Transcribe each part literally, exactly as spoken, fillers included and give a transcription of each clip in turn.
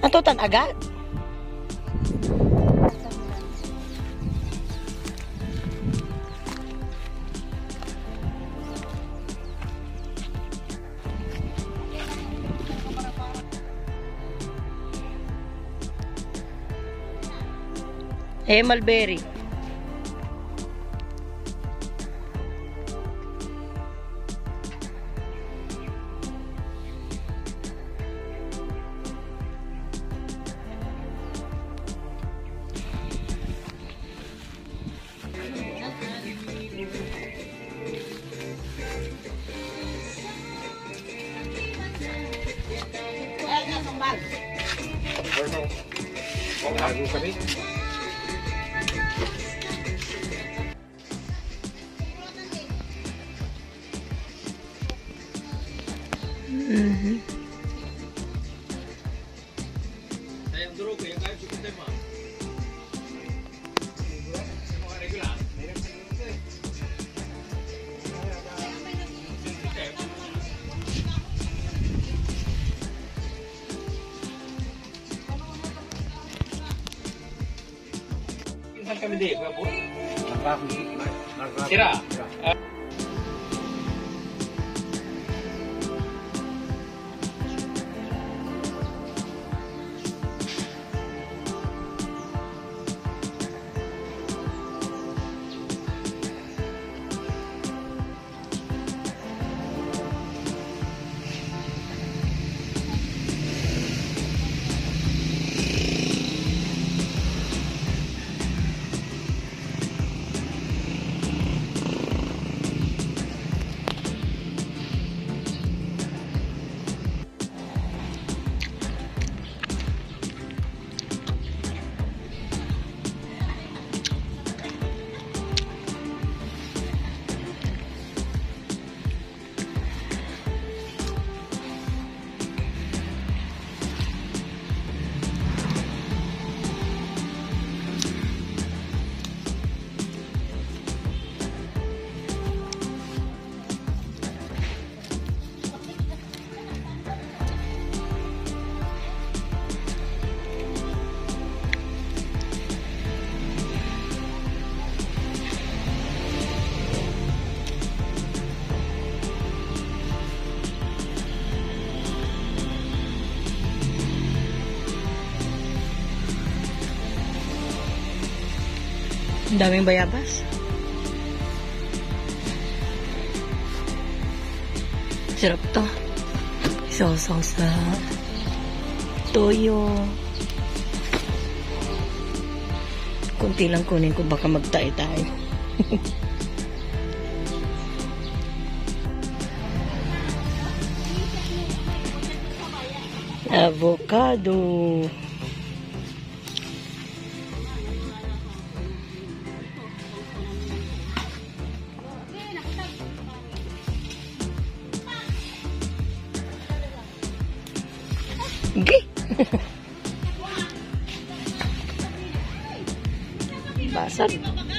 Atutan agad. Eh, mulberry. Lago kami. Mhm. Saya yang dulu yang kayak cukup tema. Semua regular. Insan kami deh, berapa? Kira. Ang daming bayabas. Sarap to. Isaw-saw sa toyo. Kunti lang kunin ko, baka magtae-tae. Avocado. Okay. Basag.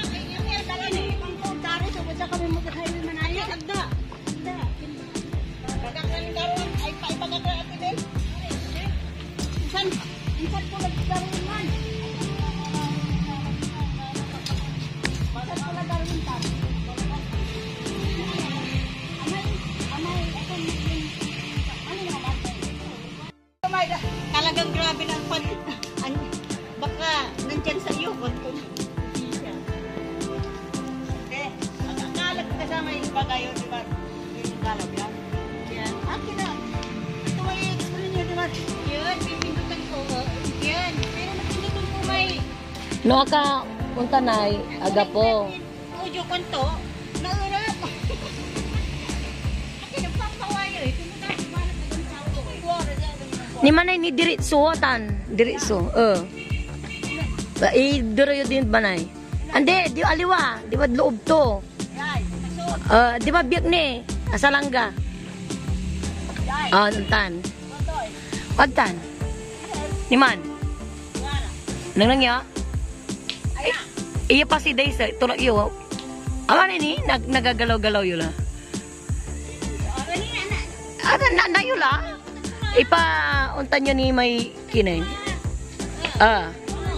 Talagang grabe ng pan. Baka nandyan sa iyo kung kung siya. Eh, akala ko kasama yung bagay yun, di ba? Yung galap yan. Yan. Akin na. Ito ay explain nyo, di ba? Yun, pipindutan ko. Yan. Pero napindutan ko may... No ka, punta na aga po. Ujo ko to. Naurap. Akin, nagpapawayo eh. Tumutan ko ba na tagang tao. Ni manay ni diritso atan, diritso. Eh. Ba i diro din banay. Ande, di aliwa, di ba loob to. Eh, di ba biyak ni asalangga. Ah, tan. Pagtan. Ni man. Nang nang ya? Iya pa si day sa tulak yo. Aman ni nag nagagalaw-galaw yula. Ada na na yula. Ipa, untan nyo ni may kinay. Ah.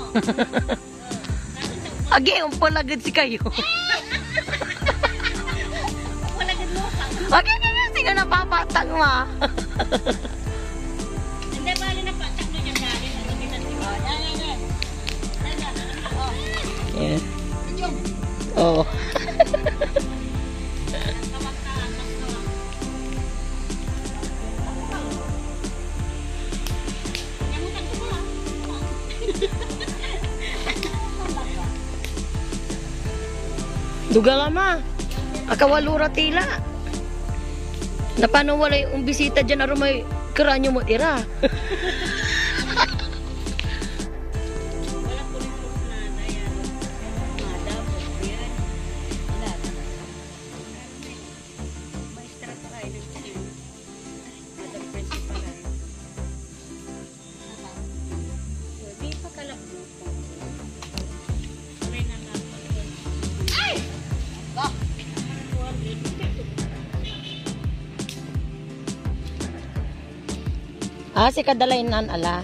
Agi, umpalagad si kayo. Palagad mo ka. Agi, kasi nga napapatang ma. Hindi, bali na patak doon yung galing. Ano bitan si Yan, yan, yan. Yan, yan. Oh. Yeah. Yung. Oh. Kamaktaan, kamaktaan. Nyamutan ko ba? Dugala ma. Akawalura tila. Napano wala yung bisita dyan na may keranyo mo tira. Walang pulis-pulis na na yan. Madam, yan. Wala. Maestra pa kayo ng team. Madam principal ay. So, di pa kalap mo. Tuloy na lang. Ay! Ba? Ah, si kadalainan ala.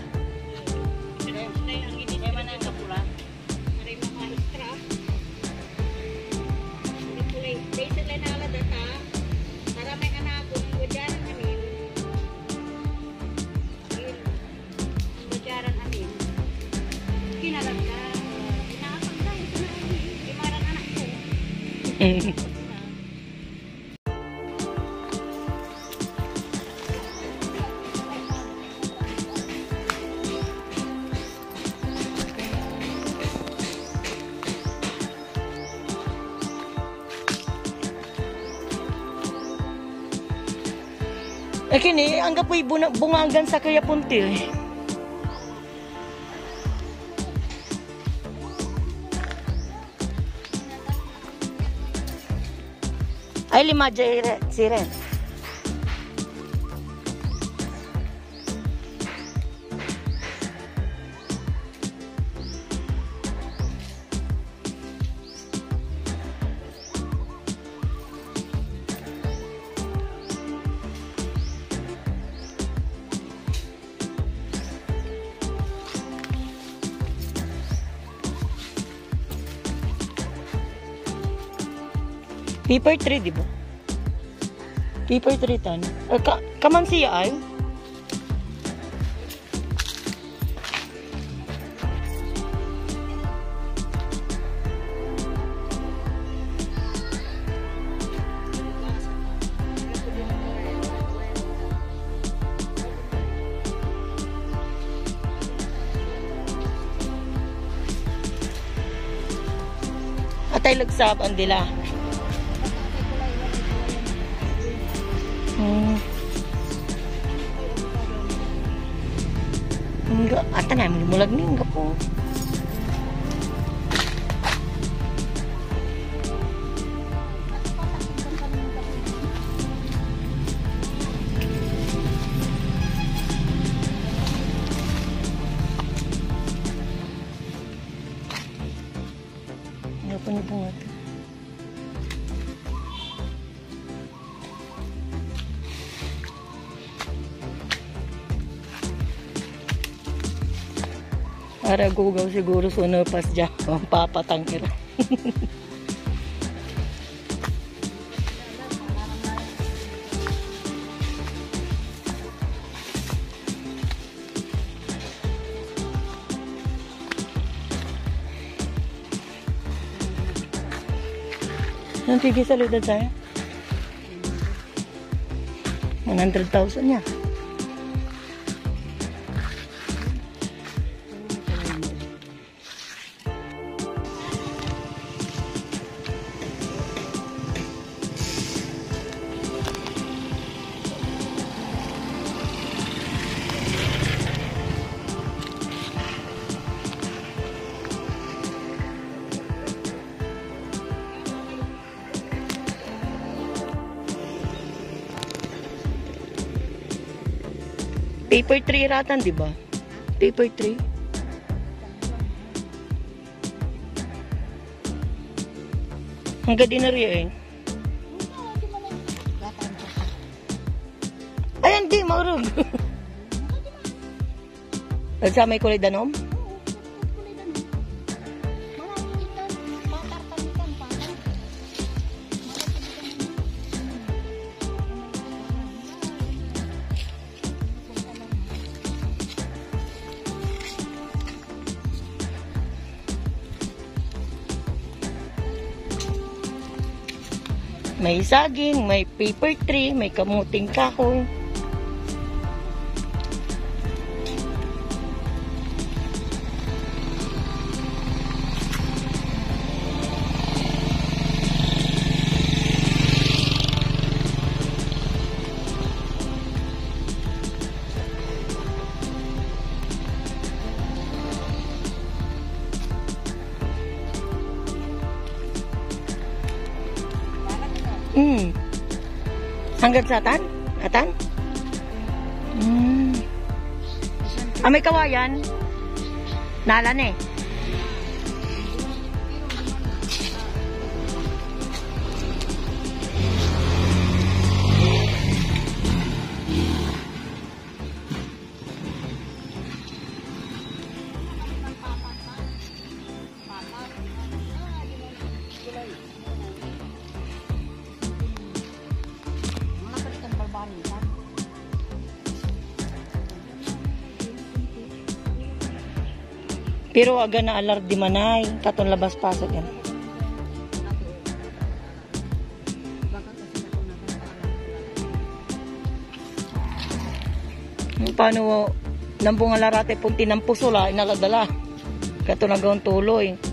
Eh kini, ang gapoy bungangan sa kaya puntil. Ay lima jay siren. Paper three, di ba? Paper three tan. Uh, ka kaman siya ay? Atay lagsaban dila. Hmm. Enggak, ata namin mulag ni enggak po. Ano po niyo bunga? Para gugaw siguro sunupas dyan. Ang papatangkir. Ang tigil sa luda tayo? one hundred thousand niya. Paper three ratan, di ba? Paper three. Hanggang dinari eh. Ay, hindi, maurog. At sa may kulay danom? May saging, may paper tree, may kamuting kahoy. Hmm. Hanggang sa atan? Atan? Hmm. Ah, may kawayan? Nalan eh. Pero aga na alar di manay, katon labas pasok yan. Paano nambong alarate punti ng pusula, inaladala. Kato nagawang tuloy.